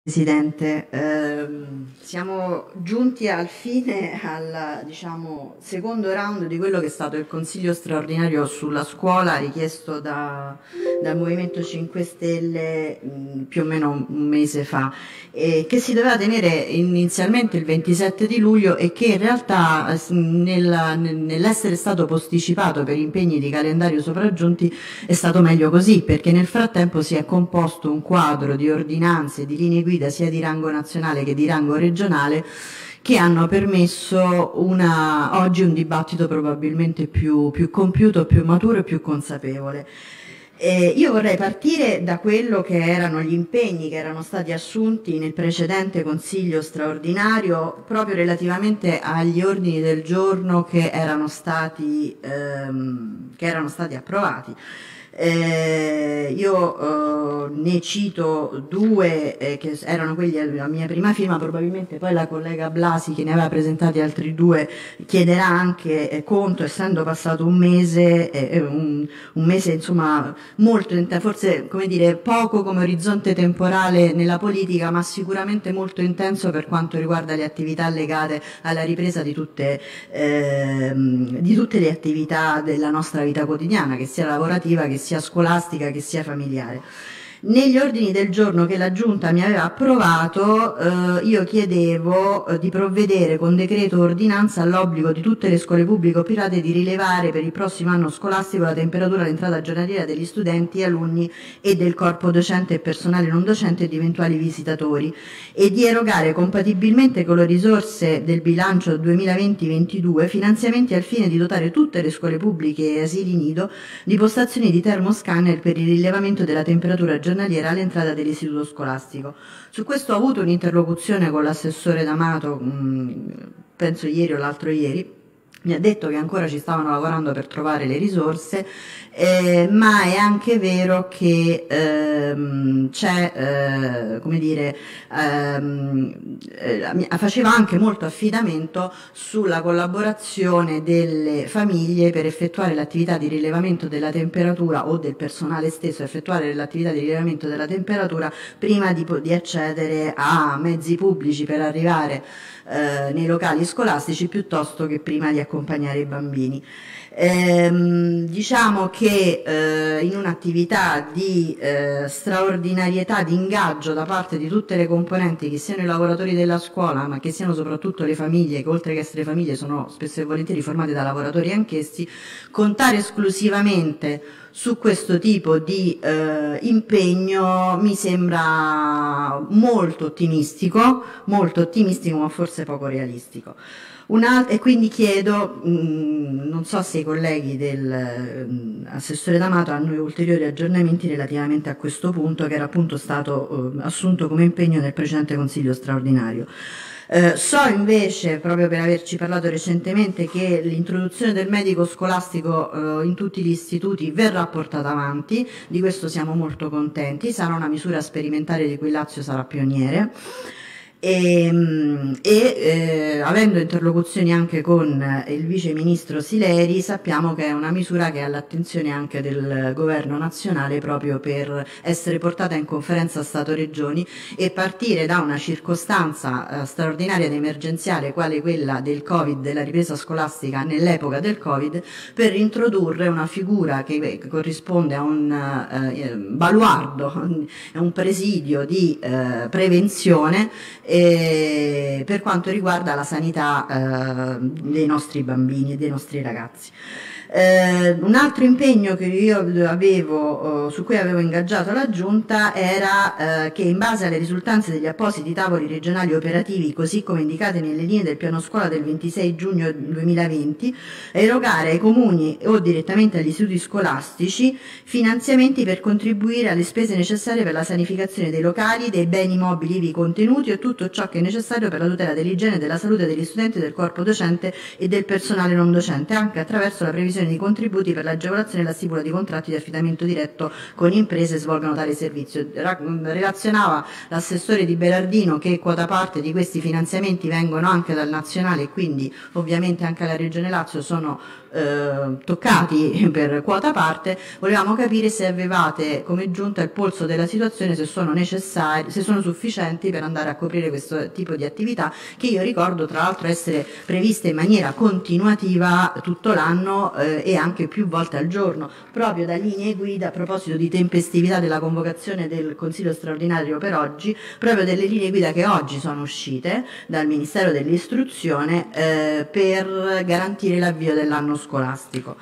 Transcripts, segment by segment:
Presidente, siamo giunti al fine, diciamo, secondo round di quello che è stato il Consiglio straordinario sulla scuola richiesto dal Movimento 5 Stelle più o meno un mese fa, che si doveva tenere inizialmente il 27 di luglio e che in realtà nell'essere stato posticipato per impegni di calendario sopraggiunti è stato meglio così, perché nel frattempo si è composto un quadro di ordinanze, di linee guida sia di rango nazionale che di rango regionale che hanno permesso oggi un dibattito probabilmente più compiuto, più maturo e più consapevole. Io vorrei partire da quello che erano gli impegni che erano stati assunti nel precedente Consiglio straordinario proprio relativamente agli ordini del giorno che erano stati approvati. Io ne cito due che erano quelli a mia prima firma, probabilmente poi la collega Blasi che ne aveva presentati altri due chiederà anche conto, essendo passato un mese insomma molto, forse come dire poco come orizzonte temporale nella politica, ma sicuramente molto intenso per quanto riguarda le attività legate alla ripresa di tutte le attività della nostra vita quotidiana, che sia lavorativa, che sia scolastica, che sia familiare. Negli ordini del giorno che la Giunta mi aveva approvato, io chiedevo di provvedere con decreto o ordinanza all'obbligo di tutte le scuole pubbliche o private di rilevare per il prossimo anno scolastico la temperatura all'entrata giornaliera degli studenti, alunni e del corpo docente e personale non docente e di eventuali visitatori, e di erogare compatibilmente con le risorse del bilancio 2020-22 finanziamenti al fine di dotare tutte le scuole pubbliche e asili nido di postazioni di termoscanner per il rilevamento della temperatura giornaliera all'entrata dell'istituto scolastico. Su questo ho avuto un'interlocuzione con l'assessore D'Amato, penso ieri o l'altro ieri. Mi ha detto che ancora ci stavano lavorando per trovare le risorse, ma è anche vero che come dire, faceva anche molto affidamento sulla collaborazione delle famiglie per effettuare l'attività di rilevamento della temperatura, o del personale stesso effettuare l'attività di rilevamento della temperatura prima di accedere a mezzi pubblici per arrivare nei locali scolastici, piuttosto che prima di accompagnare i bambini. Diciamo che in un'attività di straordinarietà di ingaggio da parte di tutte le componenti, che siano i lavoratori della scuola ma che siano soprattutto le famiglie, che oltre che essere famiglie sono spesso e volentieri formate da lavoratori anch'essi, contare esclusivamente su questo tipo di impegno mi sembra molto ottimistico ma forse poco realistico. E quindi chiedo, non so se i colleghi dell'assessore D'Amato hanno ulteriori aggiornamenti relativamente a questo punto, che era appunto stato assunto come impegno nel precedente Consiglio straordinario. So invece, proprio per averci parlato recentemente, che l'introduzione del medico scolastico in tutti gli istituti verrà portata avanti, di questo siamo molto contenti, sarà una misura sperimentale di cui Lazio sarà pioniere. Avendo interlocuzioni anche con il vice ministro Sileri, sappiamo che è una misura che è all'attenzione anche del governo nazionale, proprio per essere portata in conferenza Stato-Regioni e partire da una circostanza straordinaria ed emergenziale quale quella del Covid, della ripresa scolastica nell'epoca del Covid, per introdurre una figura che corrisponde a un baluardo, a un presidio di prevenzione per quanto riguarda la sanità dei nostri bambini e dei nostri ragazzi. Un altro impegno che io avevo, su cui avevo ingaggiato la Giunta, era che in base alle risultanze degli appositi tavoli regionali operativi, così come indicate nelle linee del piano scuola del 26 giugno 2020, erogare ai comuni o direttamente agli istituti scolastici finanziamenti per contribuire alle spese necessarie per la sanificazione dei locali, dei beni mobili ivi contenuti e tutte tutto ciò che è necessario per la tutela dell'igiene e della salute degli studenti, del corpo docente e del personale non docente, anche attraverso la previsione di contributi per l'agevolazione e la stipula di contratti di affidamento diretto con imprese che svolgano tale servizio. Relazionava l'assessore Di Berardino che quota parte di questi finanziamenti vengono anche dal nazionale e quindi ovviamente anche alla Regione Lazio sono toccati per quota parte. Volevamo capire se avevate come giunta il polso della situazione, se sono necessari, se sono sufficienti per andare a coprire questo tipo di attività, che io ricordo tra l'altro essere previste in maniera continuativa tutto l'anno e anche più volte al giorno, proprio da linee guida. A proposito di tempestività della convocazione del Consiglio straordinario per oggi, proprio delle linee guida che oggi sono uscite dal Ministero dell'Istruzione per garantire l'avvio dell'anno scolastico.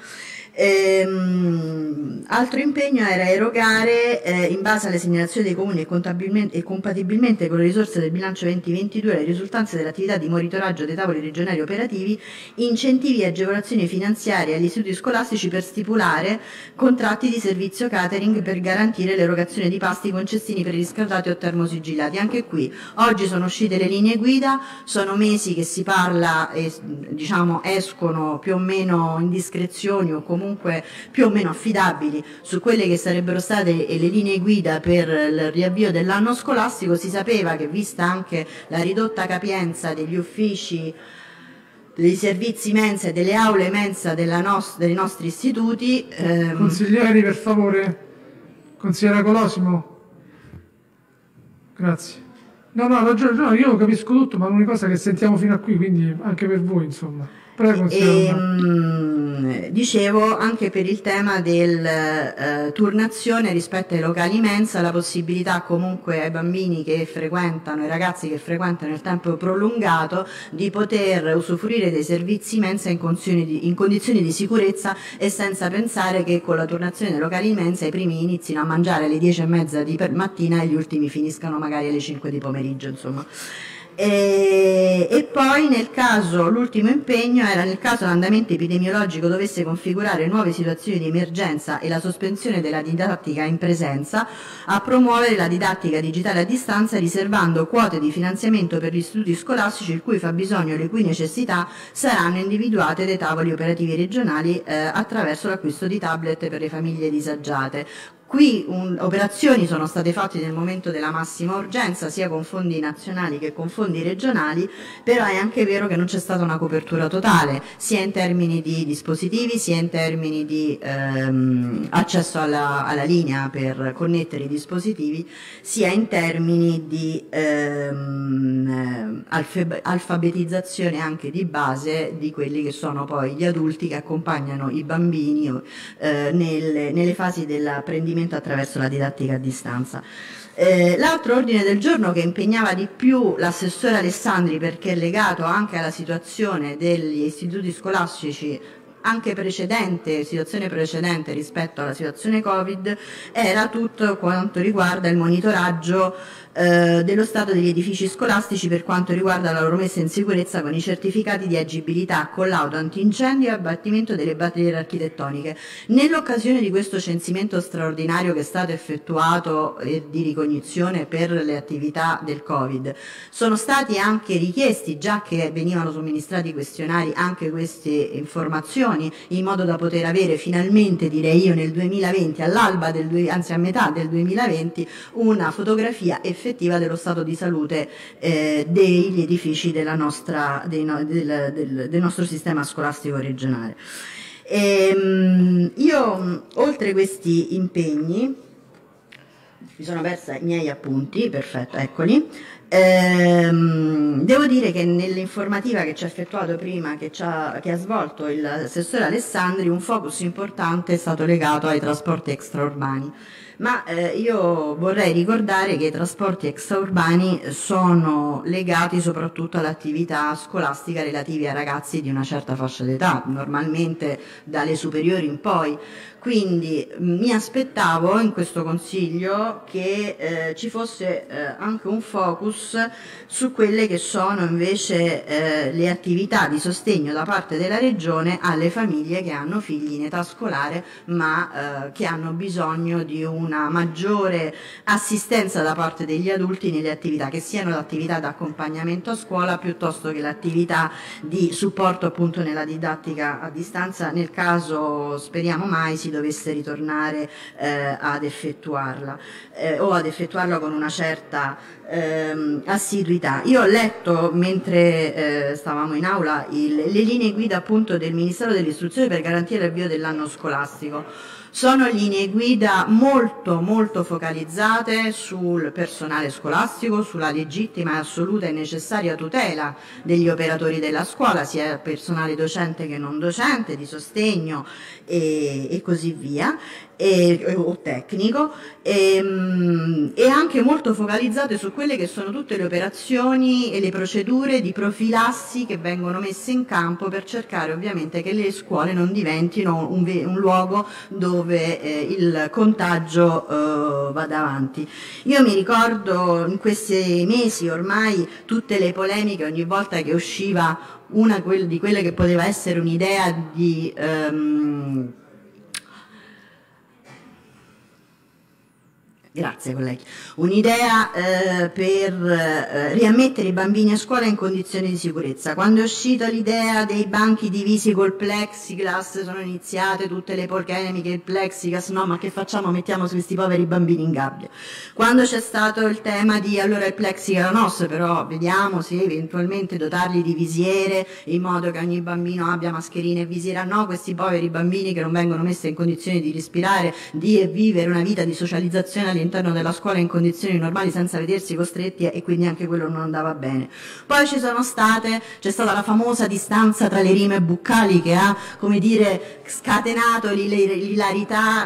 Altro impegno era erogare in base alle segnalazioni dei comuni e compatibilmente con le risorse del bilancio 2022 le risultanze dell'attività di monitoraggio dei tavoli regionali operativi, incentivi e agevolazioni finanziarie agli istituti scolastici per stipulare contratti di servizio catering per garantire l'erogazione di pasti con cestini preriscaldati o termosigillati. Anche qui oggi sono uscite le linee guida, sono mesi che si parla e diciamo escono più o meno indiscrezioni o comunque più o meno affidabili su quelle che sarebbero state le linee guida per il riavvio dell'anno scolastico. Si sapeva che, vista anche la ridotta capienza degli uffici, dei servizi mensa e delle aule mensa dei nostri istituti, consiglieri, per favore. Consigliera Colosimo, grazie. No, io capisco tutto, ma è una cosa che sentiamo fino a qui, quindi anche per voi, insomma. Prego, dicevo anche per il tema del turnazione rispetto ai locali mensa, la possibilità comunque ai bambini che frequentano, ai ragazzi che frequentano il tempo prolungato, di poter usufruire dei servizi mensa in condizioni di sicurezza e senza pensare che con la turnazione dei locali mensa i primi inizino a mangiare alle 10:30 di mattina e gli ultimi finiscano magari alle 5 di pomeriggio, insomma. E poi l'ultimo impegno era nel caso l'andamento epidemiologico dovesse configurare nuove situazioni di emergenza e la sospensione della didattica in presenza, a promuovere la didattica digitale a distanza riservando quote di finanziamento per gli istituti scolastici il cui fabbisogno e le cui necessità saranno individuate dai tavoli operativi regionali attraverso l'acquisto di tablet per le famiglie disagiate. Qui operazioni sono state fatte nel momento della massima urgenza, sia con fondi nazionali che con fondi regionali, però è anche vero che non c'è stata una copertura totale, sia in termini di dispositivi, sia in termini di accesso alla linea per connettere i dispositivi, sia in termini di alfabetizzazione anche di base di quelli che sono poi gli adulti che accompagnano i bambini nelle fasi dell'apprendimento attraverso la didattica a distanza. L'altro ordine del giorno che impegnava di più l'assessore Alessandri, perché è legato anche alla situazione degli istituti scolastici anche situazione precedente rispetto alla situazione Covid, era tutto quanto riguarda il monitoraggio dello stato degli edifici scolastici per quanto riguarda la loro messa in sicurezza con i certificati di agibilità, collaudo antincendio e abbattimento delle barriere architettoniche. Nell'occasione di questo censimento straordinario che è stato effettuato di ricognizione per le attività del Covid, sono stati anche richiesti, già che venivano somministrati questionari, anche queste informazioni, in modo da poter avere finalmente, direi io, nel 2020, anzi a metà del 2020, una fotografia effettiva dello stato di salute degli edifici del nostro sistema scolastico regionale. Io, oltre questi impegni, mi sono persa i miei appunti, perfetto, eccoli. Devo dire che nell'informativa che ci ha effettuato prima, che ha svolto l'assessore Alessandri, un focus importante è stato legato ai trasporti extraurbani. Ma io vorrei ricordare che i trasporti extraurbani sono legati soprattutto all'attività scolastica relativa ai ragazzi di una certa fascia d'età, normalmente dalle superiori in poi. Quindi mi aspettavo in questo Consiglio che ci fosse anche un focus su quelle che sono invece le attività di sostegno da parte della Regione alle famiglie che hanno figli in età scolare ma che hanno bisogno di un una maggiore assistenza da parte degli adulti nelle attività, che siano le attività di accompagnamento a scuola piuttosto che l'attività di supporto appunto nella didattica a distanza, nel caso speriamo mai si dovesse ritornare ad effettuarla o ad effettuarla con una certa assiduità. Io ho letto mentre stavamo in aula le linee guida appunto del Ministero dell'Istruzione per garantire l'avvio dell'anno scolastico. Sono linee guida molto focalizzate sul personale scolastico, sulla legittima, assoluta e necessaria tutela degli operatori della scuola, sia personale docente che non docente, di sostegno e così via, o tecnico, e anche molto focalizzate su quelle che sono tutte le operazioni e le procedure di profilassi che vengono messe in campo per cercare ovviamente che le scuole non diventino un luogo dove il contagio vada avanti. Io mi ricordo in questi mesi ormai tutte le polemiche, ogni volta che usciva una di quelle che poteva essere un'idea di grazie colleghi. Un'idea per riammettere i bambini a scuola in condizioni di sicurezza. Quando è uscita l'idea dei banchi divisi col plexiglass sono iniziate tutte le polemiche, il plexiglass, no ma che facciamo? Mettiamo questi poveri bambini in gabbia. Quando c'è stato il tema di allora il plexiglass, però vediamo se eventualmente dotarli di visiere in modo che ogni bambino abbia mascherina e visiera, no, questi poveri bambini che non vengono messi in condizioni di respirare, di vivere una vita di socializzazione all'interno della scuola in condizioni normali senza vedersi costretti, e quindi anche quello non andava bene. Poi c'è stata la famosa distanza tra le rime buccali che ha, come dire, scatenato l'ilarità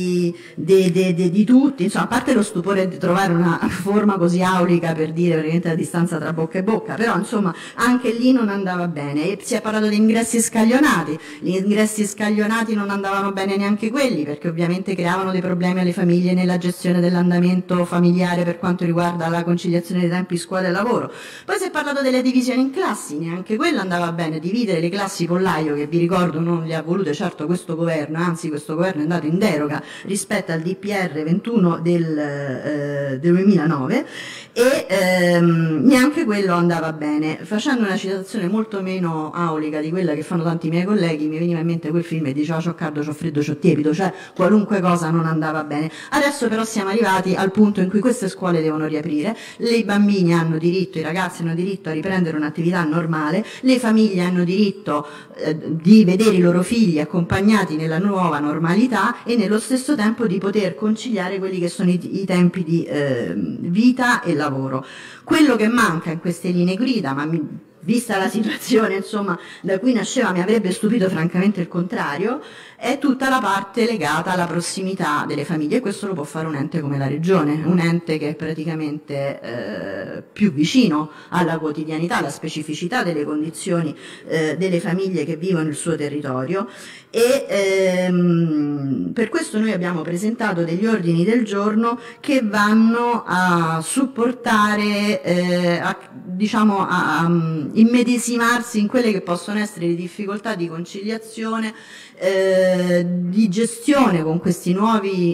di tutti, insomma, a parte lo stupore di trovare una forma così aulica per dire veramente la distanza tra bocca e bocca, però insomma anche lì non andava bene. E si è parlato di ingressi scaglionati, gli ingressi scaglionati non andavano bene neanche quelli, perché ovviamente creavano dei problemi alle famiglie nella gestione dell'andamento familiare per quanto riguarda la conciliazione dei tempi scuola e lavoro. Poi si è parlato delle divisioni in classi, neanche quello andava bene, dividere le classi pollaio, che vi ricordo non le ha volute certo questo governo, anzi questo governo è andato in deroga rispetto al DPR 21 del 2009, e neanche quello andava bene. Facendo una citazione molto meno aulica di quella che fanno tanti miei colleghi, mi veniva in mente quel film e diceva c'ho caldo, c'ho freddo, c'ho tiepido, cioè qualunque cosa non andava bene. Adesso però siamo arrivati al punto in cui queste scuole devono riaprire, i bambini hanno diritto, i ragazzi hanno diritto a riprendere un'attività normale, le famiglie hanno diritto di vedere i loro figli accompagnati nella nuova normalità e nello stesso tempo di poter conciliare quelli che sono i tempi di vita e lavoro. Quello che manca in queste linee guida, ma vista la situazione insomma da cui nasceva mi avrebbe stupito francamente il contrario, è tutta la parte legata alla prossimità delle famiglie, e questo lo può fare un ente come la Regione, un ente che è praticamente più vicino alla quotidianità, alla specificità delle condizioni delle famiglie che vivono il suo territorio, e per questo noi abbiamo presentato degli ordini del giorno che vanno a supportare, a immedesimarsi in quelle che possono essere le difficoltà di conciliazione, di gestione con questi nuovi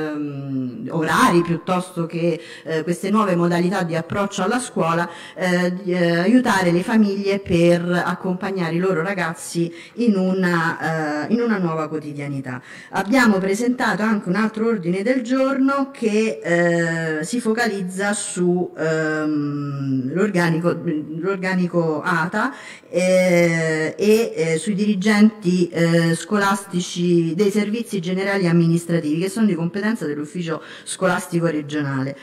orari piuttosto che queste nuove modalità di approccio alla scuola, di aiutare le famiglie per accompagnare i loro ragazzi in una nuova quotidianità. Abbiamo presentato anche un altro ordine del giorno che si focalizza su l'organico ATA e sui dirigenti scolastici dei servizi generali e amministrativi, che sono di competenza dell'ufficio scolastico regionale.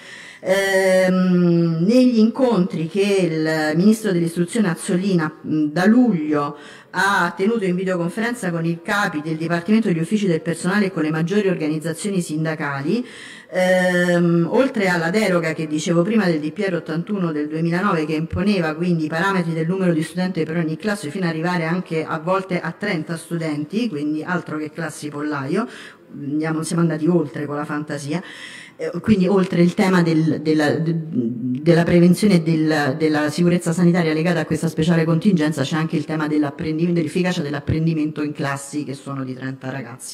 Negli incontri che il Ministro dell'Istruzione Azzolina da luglio ha tenuto in videoconferenza con i capi del Dipartimento degli Uffici del Personale e con le maggiori organizzazioni sindacali, oltre alla deroga che dicevo prima del DPR 81 del 2009, che imponeva quindi i parametri del numero di studenti per ogni classe fino ad arrivare anche a volte a 30 studenti, quindi altro che classi pollaio, siamo andati oltre con la fantasia. Quindi oltre il tema della prevenzione e della sicurezza sanitaria legata a questa speciale contingenza, c'è anche il tema dell'efficacia dell'apprendimento in classi che sono di 30 ragazzi.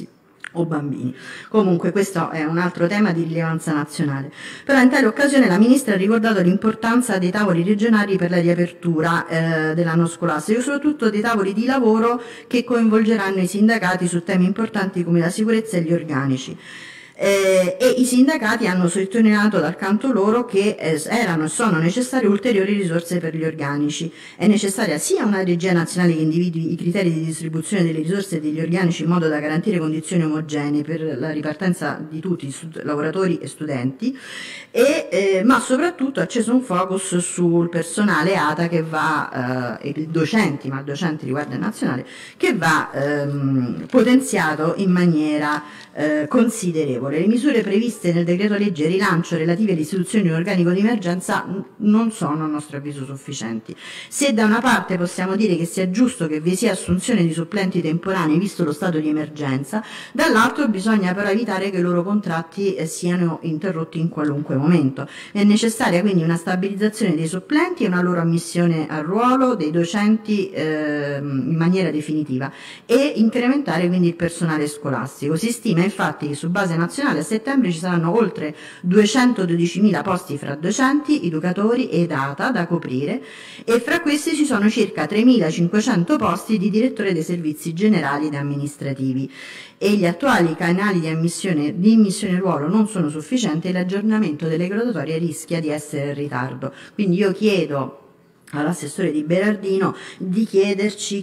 o bambini. Comunque questo è un altro tema di rilevanza nazionale. Però in tale occasione la Ministra ha ricordato l'importanza dei tavoli regionali per la riapertura dell'anno scolastico, soprattutto dei tavoli di lavoro che coinvolgeranno i sindacati su temi importanti come la sicurezza e gli organici. E i sindacati hanno sottolineato dal canto loro che erano e sono necessarie ulteriori risorse per gli organici. È necessaria sia una regia nazionale che individui i criteri di distribuzione delle risorse e degli organici in modo da garantire condizioni omogenee per la ripartenza di tutti, lavoratori e studenti, ma soprattutto ha acceso un focus sul personale ATA che va, e i docenti, ma il docente riguarda il nazionale, che va potenziato in maniera considerevole. Le misure previste nel decreto legge rilancio relative all'istituzione di un organico di emergenza non sono a nostro avviso sufficienti. Se da una parte possiamo dire che sia giusto che vi sia assunzione di supplenti temporanei visto lo stato di emergenza, dall'altro bisogna però evitare che i loro contratti siano interrotti in qualunque momento. È necessaria quindi una stabilizzazione dei supplenti e una loro ammissione al ruolo dei docenti in maniera definitiva e incrementare quindi il personale scolastico. Si stima infatti che su base nazionale a settembre ci saranno oltre 212.000 posti fra docenti, educatori ed ATA da coprire e fra questi ci sono circa 3.500 posti di direttore dei servizi generali ed amministrativi e gli attuali canali di immissione ruolo non sono sufficienti e l'aggiornamento delle graduatorie rischia di essere in ritardo. Quindi io chiedo all'assessore Di Berardino di chiederci,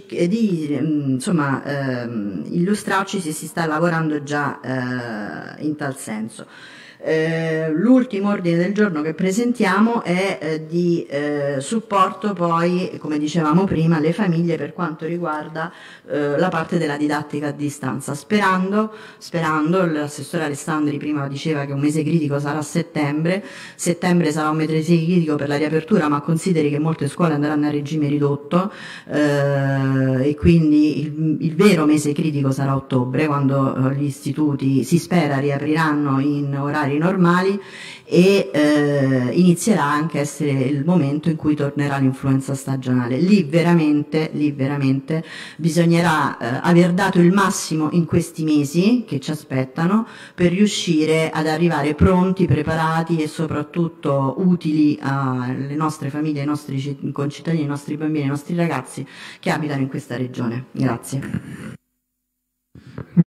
illustrarci se si sta lavorando già in tal senso. L'ultimo ordine del giorno che presentiamo è di supporto poi, come dicevamo prima, alle famiglie per quanto riguarda la parte della didattica a distanza, sperando, l'assessore Alessandri prima diceva che un mese critico sarà settembre sarà un mese critico per la riapertura, ma consideri che molte scuole andranno a regime ridotto e quindi il vero mese critico sarà ottobre, quando gli istituti si spera riapriranno in orari normali e inizierà anche a essere il momento in cui tornerà l'influenza stagionale. Lì veramente bisognerà aver dato il massimo in questi mesi che ci aspettano per riuscire ad arrivare pronti, preparati e soprattutto utili alle nostre famiglie, ai nostri concittadini, ai nostri bambini, ai nostri ragazzi che abitano in questa regione. Grazie.